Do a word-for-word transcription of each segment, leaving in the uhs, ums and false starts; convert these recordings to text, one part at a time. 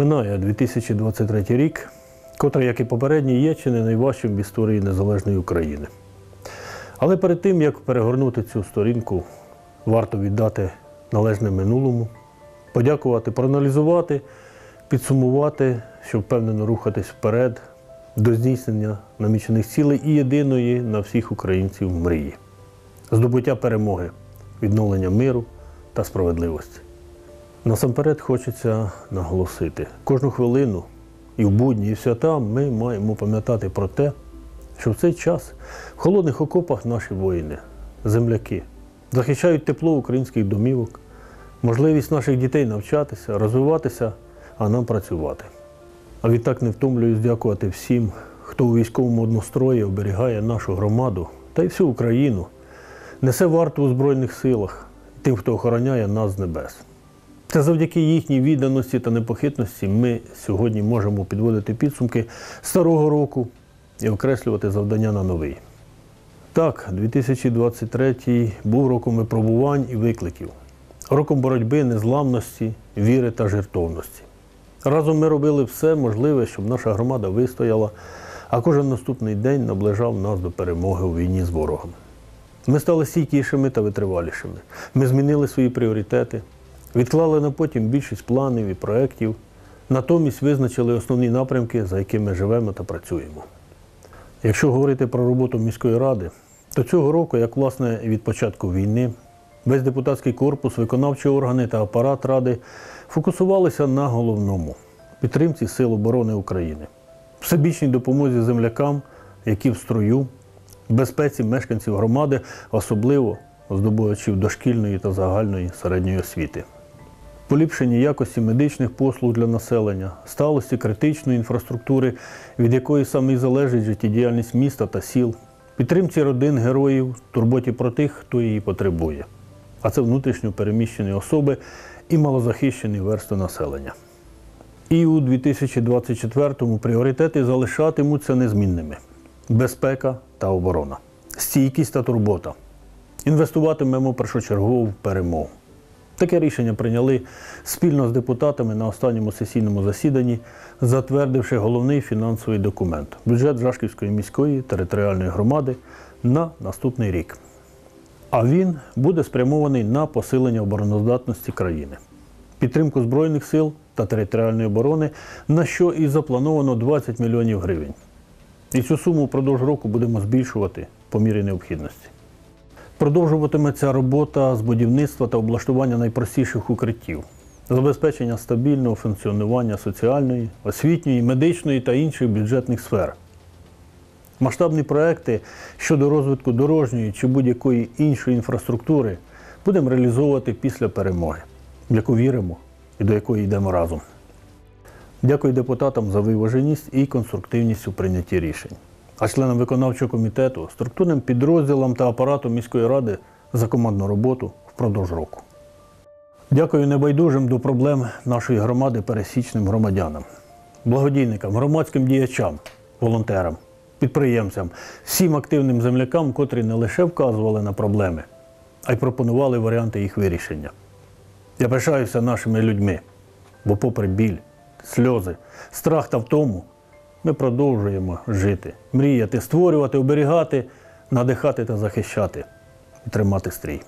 Минає дві тисячі двадцять третій рік, котрий, як і попередній, є чи не найважчим в історії незалежної України. Але перед тим, як перегорнути цю сторінку, варто віддати належне минулому, подякувати, проаналізувати, підсумувати, щоб впевнено рухатись вперед до здійснення намічених цілей і єдиної на всіх українців мрії – здобуття перемоги, відновлення миру та справедливості. Насамперед хочеться наголосити, кожну хвилину і в будні, і в свята ми маємо пам'ятати про те, що в цей час в холодних окопах наші воїни, земляки, захищають тепло українських домівок, можливість наших дітей навчатися, розвиватися, а нам працювати. А відтак не втомлююсь дякувати всім, хто у військовому однострої оберігає нашу громаду та й всю Україну, несе варту у Збройних силах, тим, хто охороняє нас з небес. Це завдяки їхній відданості та непохитності ми сьогодні можемо підводити підсумки старого року і окреслювати завдання на новий. Так, дві тисячі двадцять третій був роком випробувань і викликів, роком боротьби, незламності, віри та жертовності. Разом ми робили все можливе, щоб наша громада вистояла, а кожен наступний день наближав нас до перемоги у війні з ворогом. Ми стали стійкішими та витривалішими. Ми змінили свої пріоритети, відклали на потім більшість планів і проєктів, натомість визначили основні напрямки, за якими живемо та працюємо. Якщо говорити про роботу міської ради, то цього року, як власне від початку війни, весь депутатський корпус, виконавчі органи та апарат ради фокусувалися на головному – підтримці Сил оборони України, всебічній допомозі землякам, які в строю, безпеці мешканців громади, особливо здобувачів дошкільної та загальної середньої освіти, поліпшенні якості медичних послуг для населення, сталості критичної інфраструктури, від якої саме і залежить життєдіяльність міста та сіл, підтримці родин героїв, турботі про тих, хто її потребує. А це внутрішньо переміщені особи і малозахищені верстви населення. І у дві тисячі двадцять четвертому пріоритети залишатимуться незмінними – безпека та оборона, стійкість та турбота. Інвестуватимемо першочергово в перемогу. Таке рішення прийняли спільно з депутатами на останньому сесійному засіданні, затвердивши головний фінансовий документ – бюджет Жашківської міської територіальної громади на наступний рік. А він буде спрямований на посилення обороноздатності країни, підтримку Збройних сил та територіальної оборони, на що і заплановано двадцять мільйонів гривень. І цю суму впродовж року будемо збільшувати по мірі необхідності. Продовжуватиметься робота з будівництва та облаштування найпростіших укриттів, забезпечення стабільного функціонування соціальної, освітньої, медичної та інших бюджетних сфер. Масштабні проекти щодо розвитку дорожньої чи будь-якої іншої інфраструктури будемо реалізовувати після перемоги, в яку віримо і до якої йдемо разом. Дякую депутатам за виваженість і конструктивність у прийнятті рішень, а членам виконавчого комітету, структурним підрозділам та апарату міської ради за командну роботу впродовж року. Дякую небайдужим до проблем нашої громади пересічним громадянам, благодійникам, громадським діячам, волонтерам, підприємцям, всім активним землякам, котрі не лише вказували на проблеми, а й пропонували варіанти їх вирішення. Я пишаюся нашими людьми, бо попри біль, сльози, страх та втому, ми продовжуємо жити, мріяти, створювати, оберігати, надихати та захищати і тримати стрій.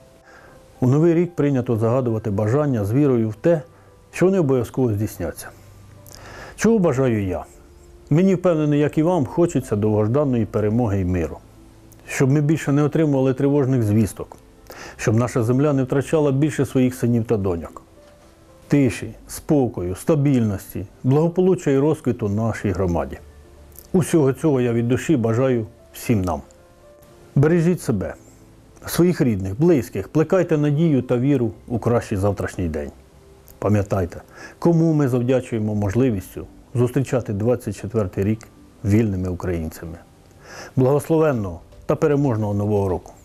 У новий рік прийнято загадувати бажання з вірою в те, що вони обов'язково здійсняться. Чого бажаю я? Мені, впевнений, як і вам, хочеться довгожданої перемоги і миру. Щоб ми більше не отримували тривожних звісток. Щоб наша земля не втрачала більше своїх синів та доньок. Тиші, спокою, стабільності, благополуччя і розквіту нашій громаді. Усього цього я від душі бажаю всім нам. Бережіть себе, своїх рідних, близьких, плекайте надію та віру у кращий завтрашній день. Пам'ятайте, кому ми завдячуємо можливістю зустрічати двадцять четвертий рік вільними українцями. Благословенного та переможного Нового року!